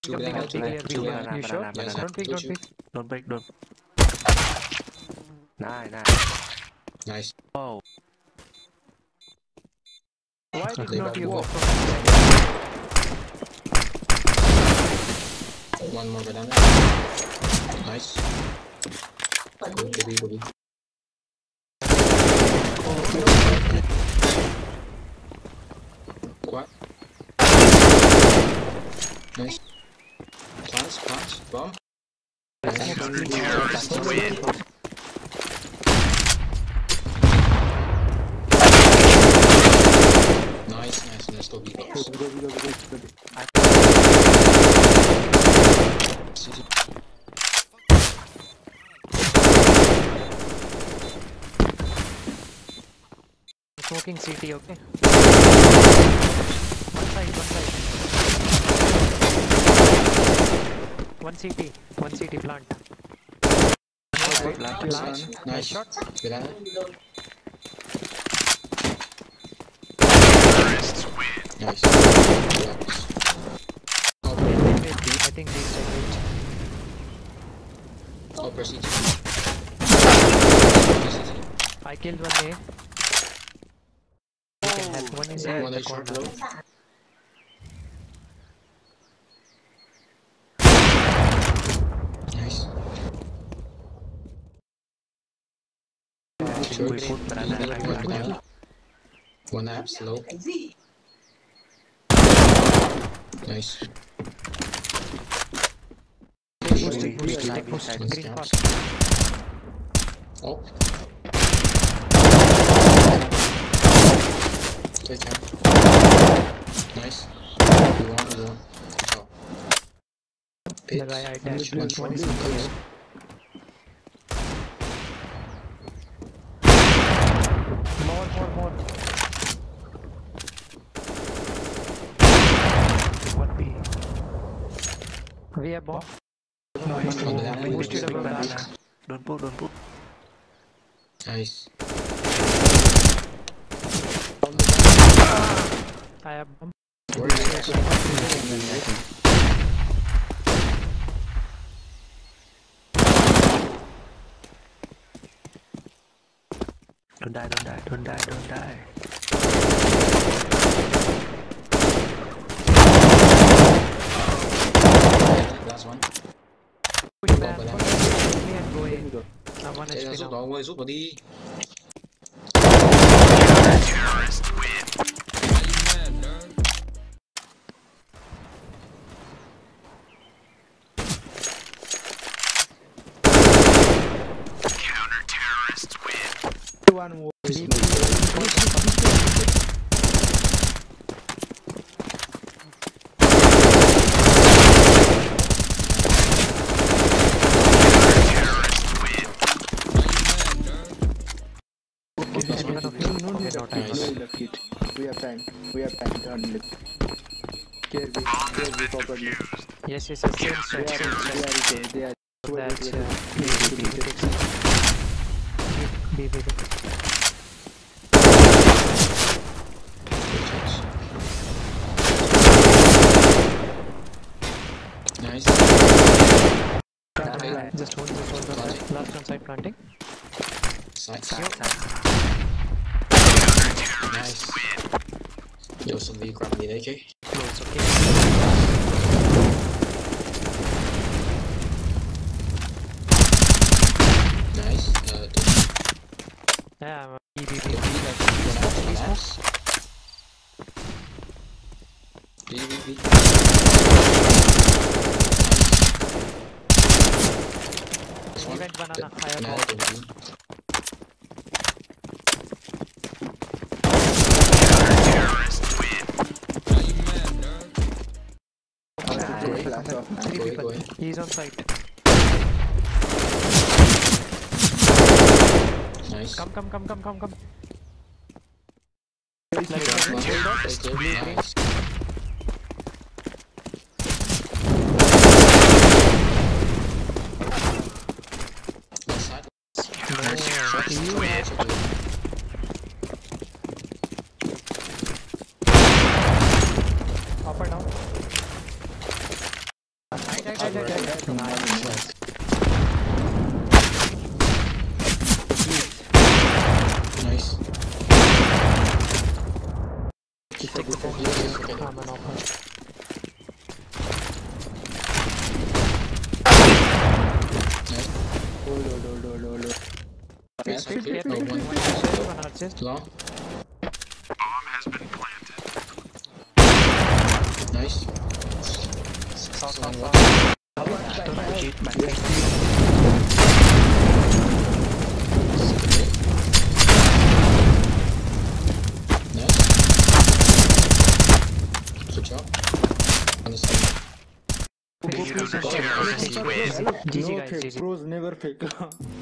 Two banana. You sure? Yes, Don't pick. Don't break. Nice. Nice. Oh. Why did not you go from One more banana. Nice. Good. What? Nice. Plants. Bomb. Nice. Let's go B box. Go. smoking CT, okay? One CT plant. Nice shot. Banana. Nice. I think these are great. Oh, proceed. I killed one A. You can help. One is here. One is short low. Nice. One app slow. Nice. Push. Green fast. Oh. Take care. Nice. You want. Oh. The guy I dashed. One is close. More. One B. We have bomb. Boosted above banana. Don't pull. Nice. I have bomb. Where is it? Don't die. Last one. Push back. Push me and go in. I want Ê, HP giúp now. nó ơi, giúp nó đi. One more. We have time. Don't look. Care properly. Yes. Same They are. That's B. Nice. Just hold the side. Last one side planting. Side. Nice. Yo, somebody grab me an AK. No, it's okay. Nice. Yeah, B. B. Event banana. I have Banana. bomb. Go. He's on site. Nice. Come. Nice. left, Oh, one one. chest, one hard chest. Long. Nice. One more. Nice. Good job. Understand. GG No guys, fake, GG. pros never fake.